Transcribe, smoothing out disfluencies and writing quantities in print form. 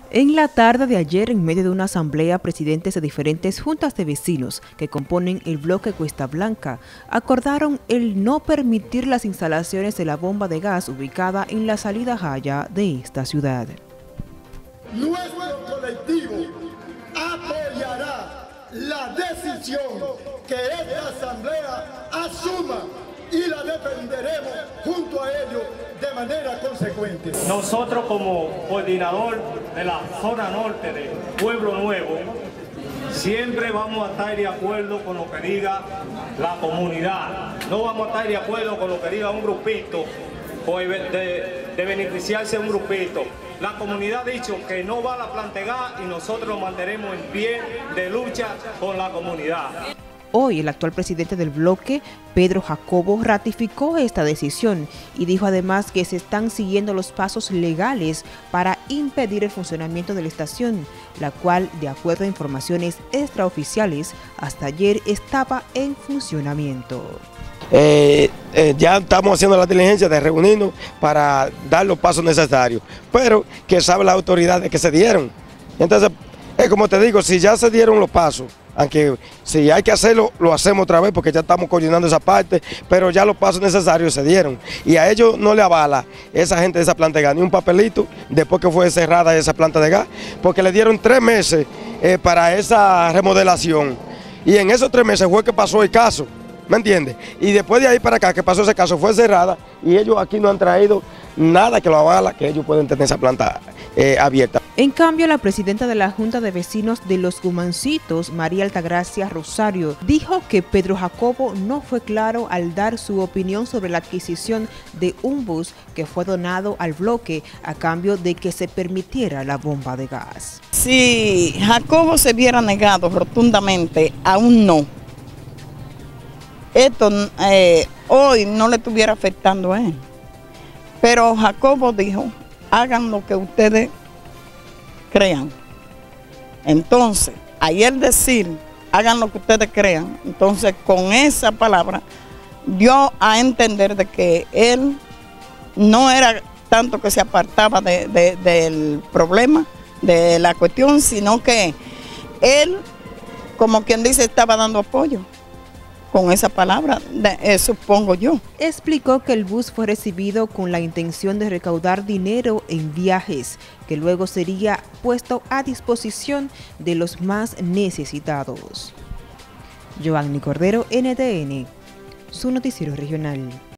En la tarde de ayer, en medio de una asamblea, presidentes de diferentes juntas de vecinos que componen el bloque Cuesta Blanca acordaron el no permitir las instalaciones de la bomba de gas ubicada en la salida Jaya de esta ciudad. Nuestro colectivo apoyará la decisión que esta asamblea asuma y la defenderemos junto a ellos de manera consecuente. Nosotros como coordinador de la zona norte de Pueblo Nuevo, siempre vamos a estar de acuerdo con lo que diga la comunidad. No vamos a estar de acuerdo con lo que diga un grupito, de beneficiarse un grupito. La comunidad ha dicho que no va a la planta de gas y nosotros lo mantenemos en pie de lucha con la comunidad. Hoy el actual presidente del bloque, Pedro Jacobo, ratificó esta decisión y dijo además que se están siguiendo los pasos legales para impedir el funcionamiento de la estación, la cual, de acuerdo a informaciones extraoficiales, hasta ayer estaba en funcionamiento. Ya estamos haciendo la diligencia de reunirnos para dar los pasos necesarios, pero que sabe las autoridades que se dieron. Entonces, como te digo, si ya se dieron los pasos, aunque si hay que hacerlo, lo hacemos otra vez porque ya estamos coordinando esa parte, pero ya los pasos necesarios se dieron. Y a ellos no le avala esa gente de esa planta de gas, ni un papelito después que fue cerrada esa planta de gas, porque le dieron 3 meses para esa remodelación. Y en esos 3 meses fue que pasó el caso, ¿me entiendes? Y después de ahí para acá que pasó ese caso fue cerrada y ellos aquí no han traído nada que lo avala, que ellos pueden tener esa planta abierta. En cambio, la presidenta de la Junta de Vecinos de Los Gumancitos, María Altagracia Rosario, dijo que Pedro Jacobo no fue claro al dar su opinión sobre la adquisición de un bus que fue donado al bloque a cambio de que se permitiera la bomba de gas. Si Jacobo se hubiera negado rotundamente a un no, esto hoy no le estuviera afectando a él. Pero Jacobo dijo, hagan lo que ustedes crean. Entonces, ayer decir, hagan lo que ustedes crean, entonces con esa palabra dio a entender de que él no era tanto que se apartaba del problema, de la cuestión, sino que él, como quien dice, estaba dando apoyo. Con esa palabra, supongo yo. Explicó que el bus fue recibido con la intención de recaudar dinero en viajes, que luego sería puesto a disposición de los más necesitados. Joanny Cordero, NTN, su noticiero regional.